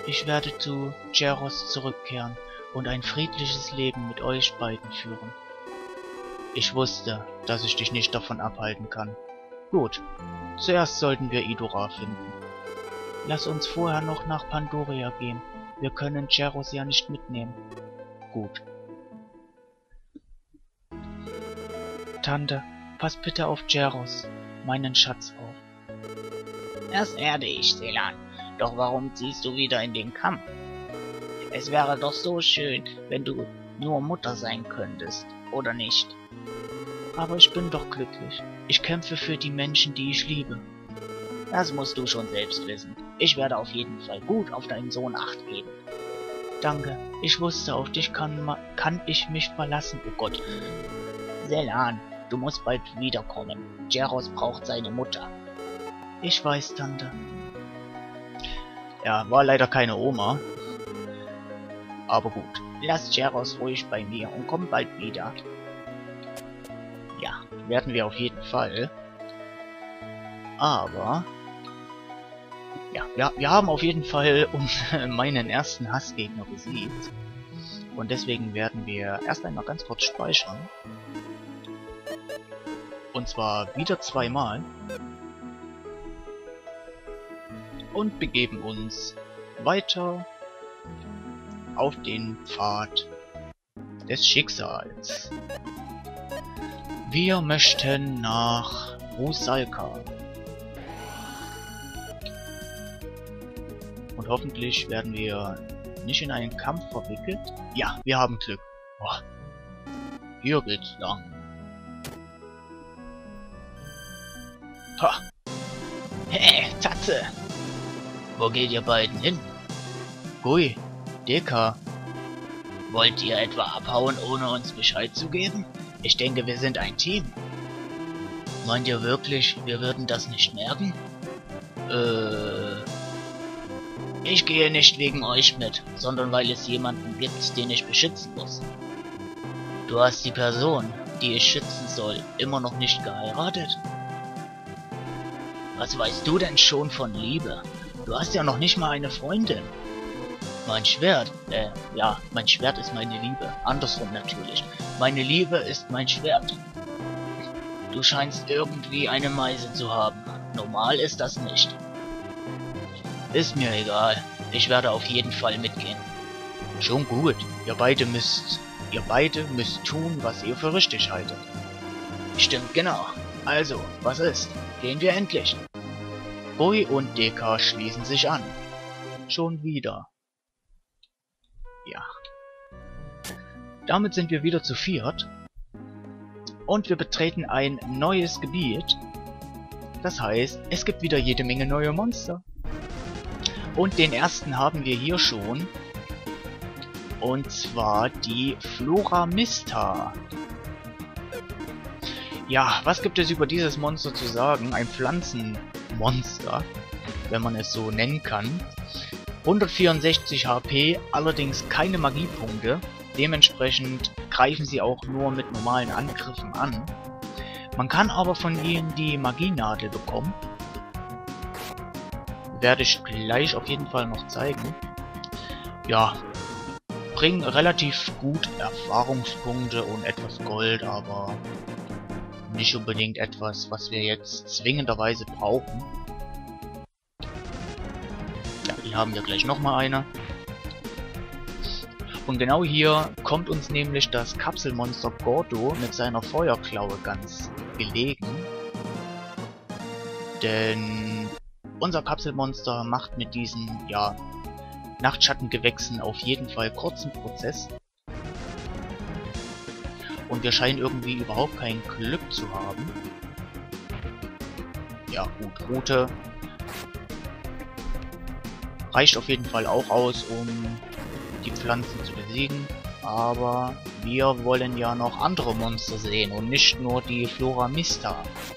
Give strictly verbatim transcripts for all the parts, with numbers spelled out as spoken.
Ich werde zu Geros zurückkehren und ein friedliches Leben mit euch beiden führen. Ich wusste, dass ich dich nicht davon abhalten kann. Gut, zuerst sollten wir Idora finden. Lass uns vorher noch nach Pandoria gehen. Wir können Geros ja nicht mitnehmen. Gut. Tante, pass bitte auf Geros, meinen Schatz auf. Das werde ich, Selan. Doch warum ziehst du wieder in den Kampf? Es wäre doch so schön, wenn du nur Mutter sein könntest, oder nicht? Aber ich bin doch glücklich. Ich kämpfe für die Menschen, die ich liebe. Das musst du schon selbst wissen. Ich werde auf jeden Fall gut auf deinen Sohn Acht geben. Danke. Ich wusste, auf dich kann, kann ich mich verlassen. Oh Gott. Selan, du musst bald wiederkommen. Geros braucht seine Mutter. Ich weiß, Tante. Ja, war leider keine Oma. Aber gut. Lass Geros ruhig bei mir und komm bald wieder. Ja, werden wir auf jeden Fall. Aber... Ja, wir, wir haben auf jeden Fall meinen ersten Hassgegner besiegt. Und deswegen werden wir erst einmal ganz kurz speichern. Und zwar wieder zweimal. Und begeben uns weiter auf den Pfad des Schicksals. Wir möchten nach Rusalka. Und hoffentlich werden wir nicht in einen Kampf verwickelt. Ja, wir haben Glück. Boah. Hier geht's lang. Ha. Hey, Tatze! Wo geht ihr beiden hin? Gui, Deka. Wollt ihr etwa abhauen, ohne uns Bescheid zu geben? Ich denke, wir sind ein Team. Meint ihr wirklich, wir würden das nicht merken? Äh... Ich gehe nicht wegen euch mit, sondern weil es jemanden gibt, den ich beschützen muss. Du hast die Person, die ich schützen soll, immer noch nicht geheiratet? Was weißt du denn schon von Liebe? Du hast ja noch nicht mal eine Freundin. Mein Schwert, äh, ja, mein Schwert ist meine Liebe. Andersrum natürlich. Meine Liebe ist mein Schwert. Du scheinst irgendwie eine Meise zu haben. Normal ist das nicht. Ist mir egal. Ich werde auf jeden Fall mitgehen. Schon gut. Ihr beide müsst... Ihr beide müsst tun, was ihr für richtig haltet. Stimmt genau. Also, was ist? Gehen wir endlich. Gui und Deka schließen sich an. Schon wieder. Ja. Damit sind wir wieder zu viert. Und wir betreten ein neues Gebiet. Das heißt, es gibt wieder jede Menge neue Monster. Und den ersten haben wir hier schon. Und zwar die Floramista. Ja, was gibt es über dieses Monster zu sagen? Ein Pflanzenmonster, wenn man es so nennen kann. hundertvierundsechzig H P, allerdings keine Magiepunkte. Dementsprechend greifen sie auch nur mit normalen Angriffen an. Man kann aber von ihnen die Magienadel bekommen. Werde ich gleich auf jeden Fall noch zeigen. Ja, bringen relativ gut Erfahrungspunkte und etwas Gold, aber nicht unbedingt etwas, was wir jetzt zwingenderweise brauchen. Ja, hier haben wir gleich nochmal eine. Und genau hier kommt uns nämlich das Kapselmonster Gordo mit seiner Feuerklaue ganz gelegen. Denn unser Kapselmonster macht mit diesen, ja, Nachtschattengewächsen auf jeden Fall kurzen Prozess. Und wir scheinen irgendwie überhaupt kein Glück zu haben. Ja gut, Route reicht auf jeden Fall auch aus, um die Pflanzen zu besiegen. Aber wir wollen ja noch andere Monster sehen und nicht nur die Floramista.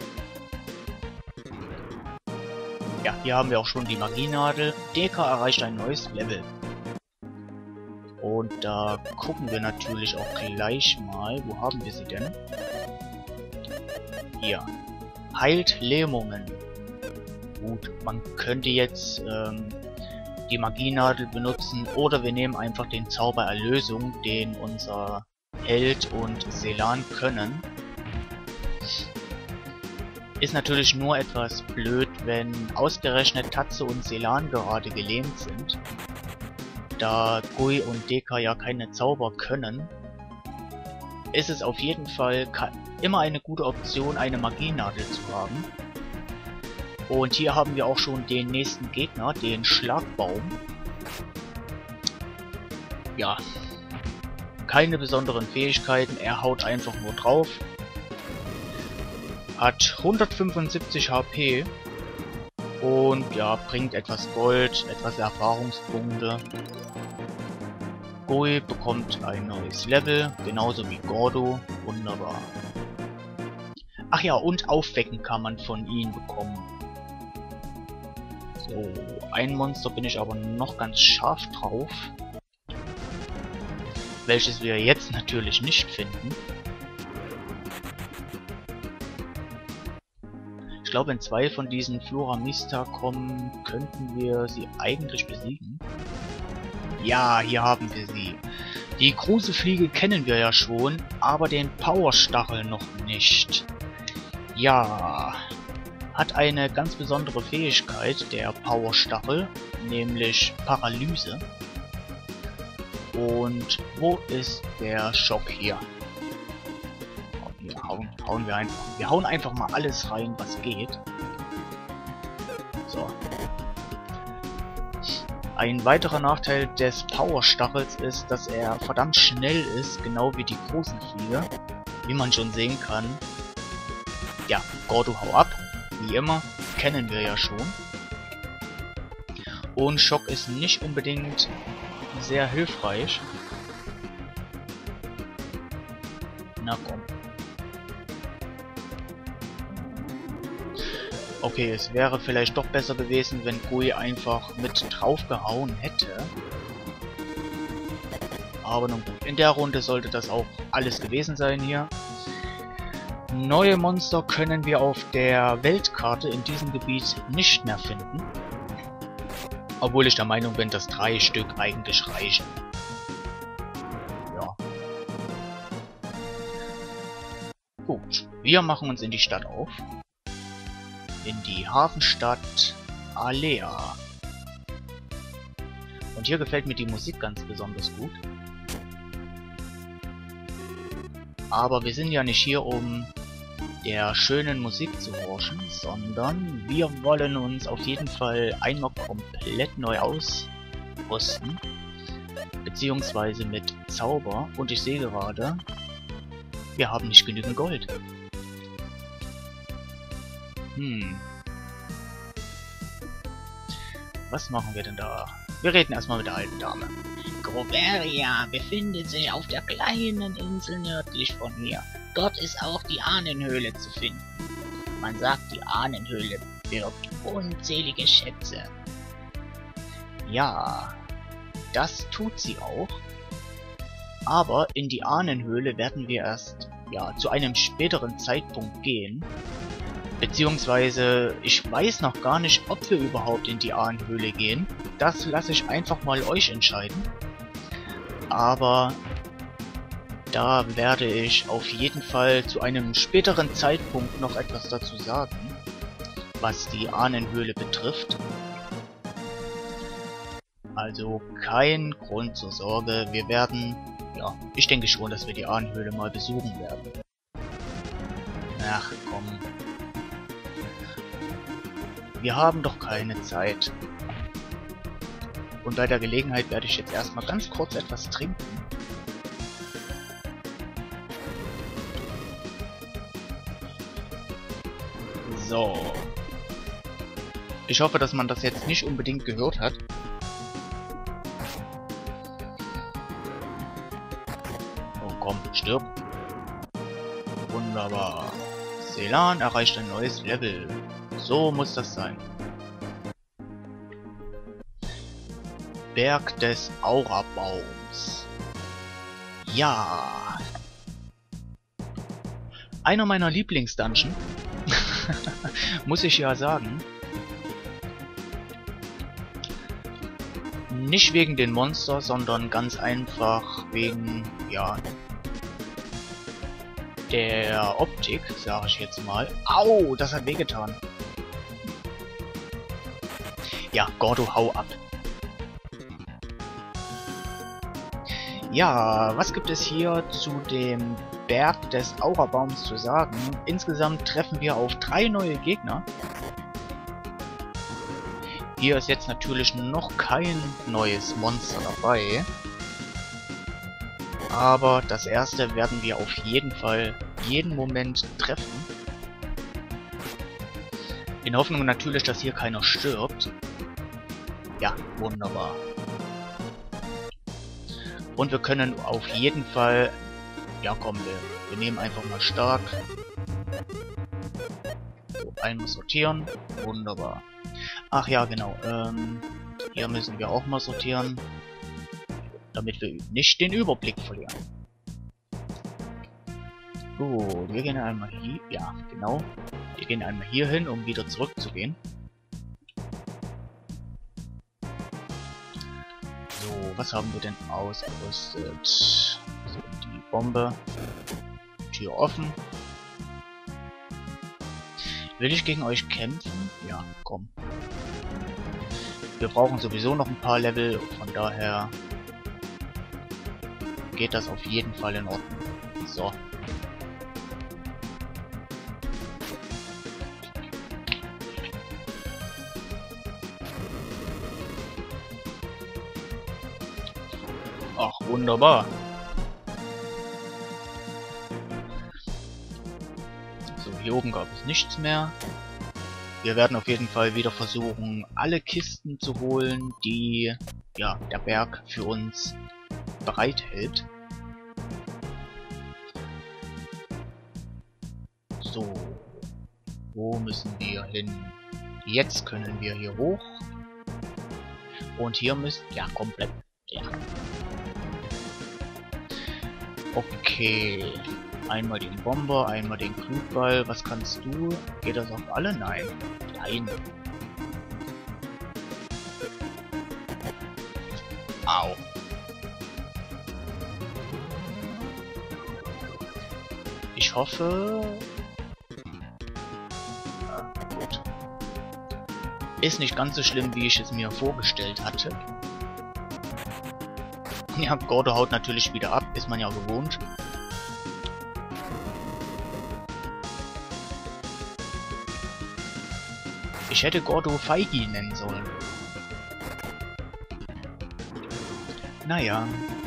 Ja, hier haben wir auch schon die Magienadel. Deka erreicht ein neues Level. Und da gucken wir natürlich auch gleich mal. Wo haben wir sie denn? Hier. Heilt Lähmungen. Gut, man könnte jetzt ähm, die Magienadel benutzen oder wir nehmen einfach den Zauber Erlösung, den unser Held und Selan können. Ist natürlich nur etwas blöd, wenn ausgerechnet Tatze und Selan gerade gelähmt sind, da Gui und Deka ja keine Zauber können. Ist es auf jeden Fall immer eine gute Option, eine Magienadel zu haben. Und hier haben wir auch schon den nächsten Gegner, den Schlagbaum. Ja, keine besonderen Fähigkeiten, er haut einfach nur drauf. Hat hundertfünfundsiebzig H P und ja, bringt etwas Gold, etwas Erfahrungspunkte. Gui bekommt ein neues Level, genauso wie Gordo. Wunderbar. Ach ja, und Aufwecken kann man von ihnen bekommen. So, ein Monster bin ich aber noch ganz scharf drauf. Welches wir jetzt natürlich nicht finden. Ich glaube, wenn zwei von diesen Flora Mista kommen, könnten wir sie eigentlich besiegen. Ja, hier haben wir sie. Die Grusefliege kennen wir ja schon, aber den Powerstachel noch nicht. Ja, hat eine ganz besondere Fähigkeit, der Powerstachel, nämlich Paralyse. Und wo ist der Schock hier? Hier hauen, hauen wir einfach. Wir hauen einfach mal alles rein, was geht. So. Ein weiterer Nachteil des Powerstachels ist, dass er verdammt schnell ist, genau wie die Gruselfliege. Wie man schon sehen kann. Ja, Gordo, hau ab. Wie immer, kennen wir ja schon. Und Schock ist nicht unbedingt sehr hilfreich. Na komm. Okay, es wäre vielleicht doch besser gewesen, wenn Gui einfach mit drauf gehauen hätte. Aber nun gut, in der Runde sollte das auch alles gewesen sein hier. Neue Monster können wir auf der Weltkarte in diesem Gebiet nicht mehr finden. Obwohl ich der Meinung bin, dass drei Stück eigentlich reichen. Ja. Gut, wir machen uns in die Stadt auf. In die Hafenstadt Alea. Und hier gefällt mir die Musik ganz besonders gut. Aber wir sind ja nicht hier, um der schönen Musik zu horchen, sondern wir wollen uns auf jeden Fall einmal komplett neu ausrüsten. Beziehungsweise mit Zauber. Und ich sehe gerade, wir haben nicht genügend Gold. Hm. Was machen wir denn da? Wir reden erstmal mit der alten Dame. Groveria befindet sich auf der kleinen Insel nördlich von hier. Dort ist auch die Ahnenhöhle zu finden. Man sagt, die Ahnenhöhle birgt unzählige Schätze. Ja, das tut sie auch. Aber in die Ahnenhöhle werden wir erst ja zu einem späteren Zeitpunkt gehen. Beziehungsweise, ich weiß noch gar nicht, ob wir überhaupt in die Ahnenhöhle gehen. Das lasse ich einfach mal euch entscheiden. Aber da werde ich auf jeden Fall zu einem späteren Zeitpunkt noch etwas dazu sagen, was die Ahnenhöhle betrifft. Also kein Grund zur Sorge. Wir werden, ja, ich denke schon, dass wir die Ahnenhöhle mal besuchen werden. Ach komm. Wir haben doch keine Zeit. Und bei der Gelegenheit werde ich jetzt erstmal ganz kurz etwas trinken. So. Ich hoffe, dass man das jetzt nicht unbedingt gehört hat. Oh komm, stirb. Wunderbar. Selan erreicht ein neues Level. So muss das sein. Berg des Aurabaums. Ja. Einer meiner Lieblingsdungeon. Muss ich ja sagen. Nicht wegen den Monster, sondern ganz einfach wegen, ja, der Optik, sage ich jetzt mal. Au, das hat wehgetan. Ja, Gordo, hau ab. Ja, was gibt es hier zu dem Berg des Aurabaums zu sagen? Insgesamt treffen wir auf drei neue Gegner. Hier ist jetzt natürlich noch kein neues Monster dabei. Aber das erste werden wir auf jeden Fall jeden Moment treffen. In Hoffnung natürlich, dass hier keiner stirbt. Ja, wunderbar. Und wir können auf jeden Fall... Ja komm, wir, wir nehmen einfach mal stark. So, einmal sortieren. Wunderbar. Ach ja, genau. Ähm, hier müssen wir auch mal sortieren. Damit wir nicht den Überblick verlieren. Gut, wir gehen einmal hier. Ja, genau. Wir gehen einmal hier hin, um wieder zurückzugehen. So, was haben wir denn ausgerüstet? So, die Bombe. Tür offen. Will ich gegen euch kämpfen? Ja, komm. Wir brauchen sowieso noch ein paar Level, von daher geht das auf jeden Fall in Ordnung. So. Ach, wunderbar. So, hier oben gab es nichts mehr. Wir werden auf jeden Fall wieder versuchen, alle Kisten zu holen, die ja der Berg für uns bereithält. So, wo müssen wir hin? Jetzt können wir hier hoch. Und hier müsst... Ja, komplett... Ja. Okay. Einmal den Bomber, einmal den Glutball. Was kannst du? Geht das auf alle? Nein. Nein. Au. Ich hoffe... Ja, gut. Ist nicht ganz so schlimm, wie ich es mir vorgestellt hatte. Ja, Gordo haut natürlich wieder ab, ist man ja gewohnt. Ich hätte Gordo Feigi nennen sollen. Naja.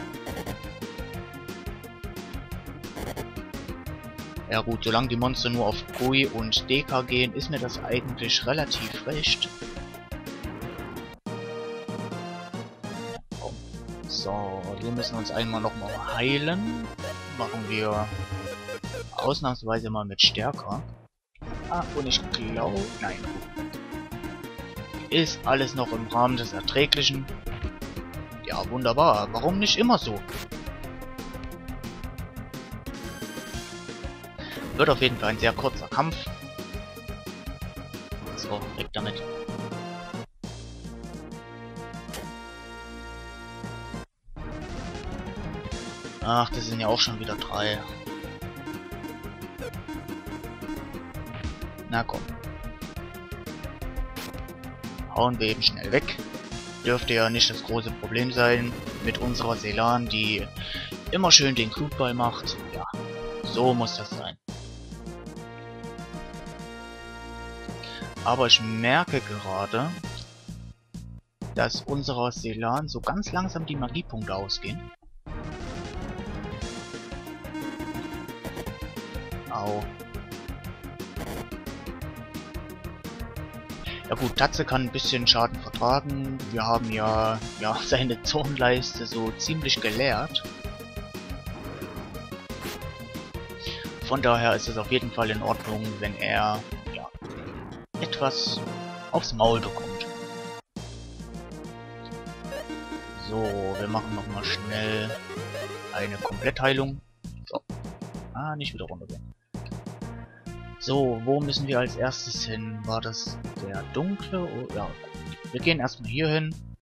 Ja gut, solange die Monster nur auf Kui und Deka gehen, ist mir das eigentlich relativ recht. So, wir müssen uns einmal nochmal heilen. Machen wir ausnahmsweise mal mit stärker. Ah, und ich glaube... Nein. Ist alles noch im Rahmen des Erträglichen. Ja, wunderbar. Warum nicht immer so? Wird auf jeden Fall ein sehr kurzer Kampf. So, weg damit. Ach, das sind ja auch schon wieder drei. Na komm. Hauen wir eben schnell weg. Dürfte ja nicht das große Problem sein mit unserer Selan, die immer schön den Glutball macht. Ja, so muss das sein. Aber ich merke gerade, dass unserer Selan so ganz langsam die Magiepunkte ausgehen. Au. Ja gut, Tatze kann ein bisschen Schaden vertragen. Wir haben ja, ja seine Zornleiste so ziemlich geleert. Von daher ist es auf jeden Fall in Ordnung, wenn er ja, etwas aufs Maul bekommt. So, wir machen nochmal schnell eine Komplettheilung. So. Ah, nicht wieder runtergehen. So, wo müssen wir als erstes hin? War das der dunkle? Oh, ja, wir gehen erstmal hier hin.